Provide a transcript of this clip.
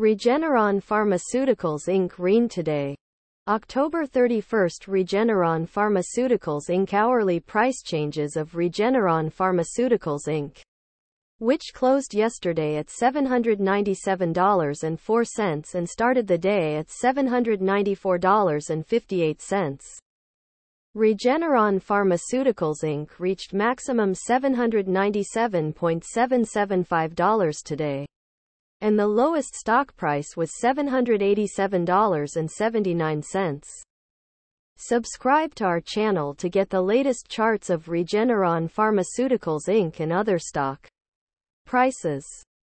Regeneron Pharmaceuticals Inc. REGN today. October 31. Regeneron Pharmaceuticals Inc. Hourly price changes of Regeneron Pharmaceuticals Inc., which closed yesterday at $797.04 and started the day at $794.58. Regeneron Pharmaceuticals Inc. reached maximum $797.775 today, and the lowest stock price was $787.79. Subscribe to our channel to get the latest charts of Regeneron Pharmaceuticals Inc. and other stock prices.